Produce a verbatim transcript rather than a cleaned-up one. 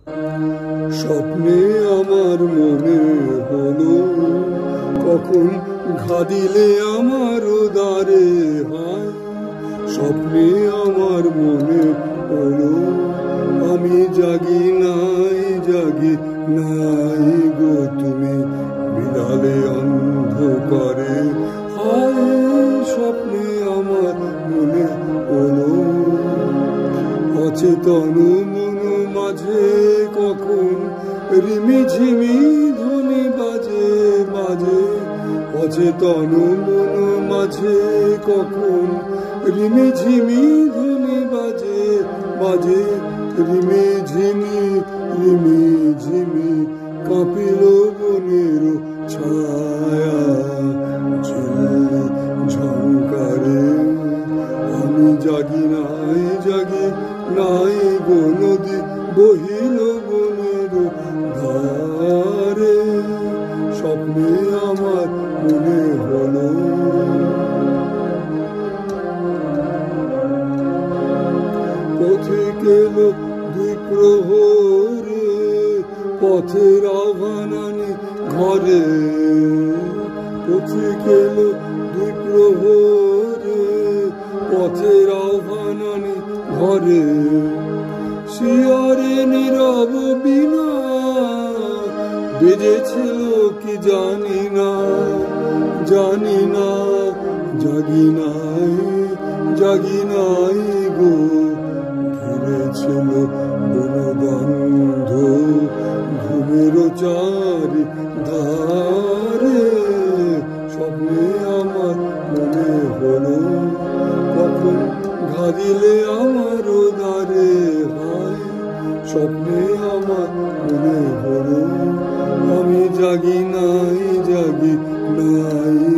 স্বপ্নে আমার মনে হলো কখন ঘা দিলে আমার দ্বারে হায়। স্বপ্নে আমার মনে হলো আমি জাগি নাই জাগি নাই গো তুমি বিড়ালে অন্ধকারে হায়। স্বপ্নে আমার মনে হলো অচেতন মন মাঝে কখন রিমি ঝিমি ধ্বনি বাজে বাজে। অচেতন মন মাঝে কখন রিমি ঝিমি ধ্বনি বাজে বাজে। রিমি ঝিমি রিমি ঝিমি কাঁপিল বনের ছায়া ঝিল্লি ঝংকারে আমি জাগি নাই জাগি নাই গো নদী বহিল বনের ধারে। স্বপ্নে আমার মনে হলো পথিক এলো দুই প্রহরে পথের আহ্বান আনি ঘরে। পথিক এলো দুই প্রহরে পথের আহ্বান আনি ঘরে। শিয়রে নীরব বিনা বেজেছিল কি জানি না জানি না। জাগি নাই জাগি নাই গো ঘিরেছিল বনগন্ধ ঘুমের চারি ধারে। স্বপ্নে আমার মনে হলো কখন ঘা দিলে আমার দ্বারে হায়। স্বপ্নে আমার মনে হলো আমি জাগি নাই জাগি নাই